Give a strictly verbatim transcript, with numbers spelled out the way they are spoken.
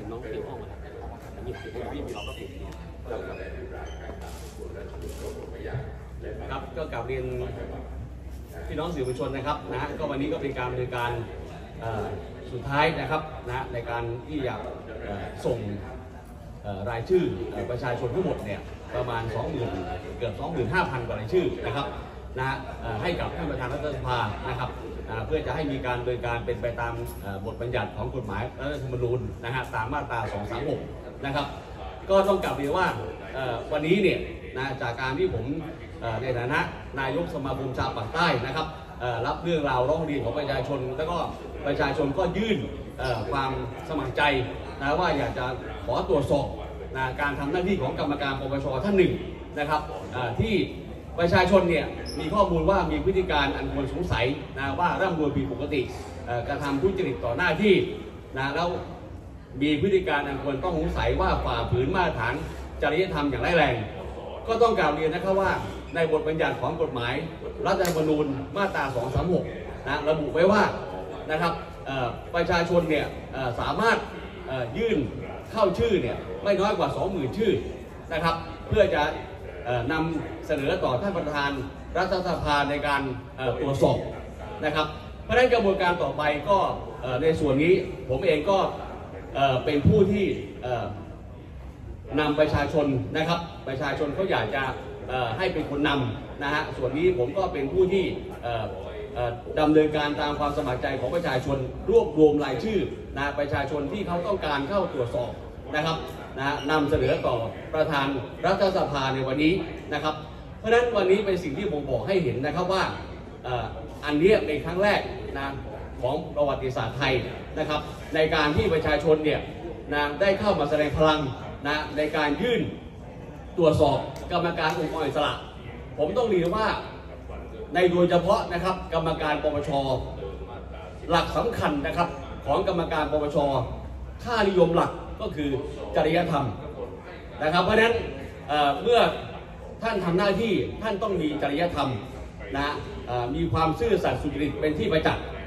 เป็นน้องเกี่ยวข้องอะไรหยิบที่พี่มีเราก็ติดครับก็กลับเรียนพี่น้องสื่อมวลชนนะครับนะก็วันนี้ก็เป็นการดำเนินการสุดท้ายนะครับนะในการที่อยากส่งรายชื่อประชาชนทั้งหมดเนี่ยประมาณ สองหมื่น เกือบ สองหมื่นห้าพัน กว่ารายชื่อนะครับนะให้กับท่านประธานรัฐสภานะครับเพื่อจะให้มีการดำเนินการเป็นไปตามบทบัญญัติของกฎหมายรัฐธรรมนูญนะฮะตามมาตราสองสามหกนะครับก็ต้องกลับเรียนว่าวันนี้เนี่ยนะจากการที่ผมในฐานะนายกสมาคมชาวปากใต้นะครับรับเรื่องราวร้องเรียนของประชาชนแล้วก็ประชาชนก็ยื่นความสมัครใจนะว่าอยากจะขอตรวจสอบนะการทำหน้าที่ของกรรมการปปชท่านหนึ่งนะครับที่ประชาชนเนี่ยมีข้อมูลว่ามีพฤติการอันควรสงสัยนะว่าร่ำรวยผิดปกติกระทำทุจริตต่อหน้าที่นะแล้วมีพฤติการอันควรต้องสงสัยว่าฝ่าฝืนมาตรฐานจริยธรรมอย่างร้ายแรงก็ต้องกล่าวเรียนนะครับว่าในบทบัญญัติของกฎหมายรัฐธรรมนูญมาตราสองสามหกนะระบุไว้ว่านะครับประชาชนเนี่ยสามารถยื่นเข้าชื่อเนี่ยไม่น้อยกว่า สองหมื่น ชื่อนะครับเพื่อจะนำเสนอต่อท่านประธานรัฐสภาในการตรวจสอบนะครับเพราะฉะนั้นกระบวนการต่อไปก็ในส่วนนี้ผมเองก็เป็นผู้ที่นำประชาชนนะครับประชาชนเขาอยากจะให้เป็นคนนำนะฮะส่วนนี้ผมก็เป็นผู้ที่ดำเนินการตามความสมัครใจของประชาชนรวบรวมรายชื่อนะประชาชนที่เขาต้องการเข้าตรวจสอบนะครับนะนำเสนอต่อประธานรัฐสภาในวันนี้นะครับเพราะฉะนั้นวันนี้เป็นสิ่งที่ผมบอกให้เห็นนะครับว่าอันนี้เป็นครั้งแรกนะของประวัติศาสตร์ไทยนะครับในการที่ประชาชนเนี่ยนะได้เข้ามาแสดงพลังนะในการยื่นตรวจสอบกรรมการองค์กรอิสระผมต้องเรียนว่าในโดยเฉพาะนะครับกรรมการปปชหลักสำคัญนะครับของกรรมการปปชค่านิยมหลักก็คือจริยธรรมนะครับเพราะฉะนั้นเ, เมื่อท่านทำหน้าที่ท่านต้องมีจริยธรรมนะมีความซื่อสัตย์สุจริตเป็นที่ประจักษ์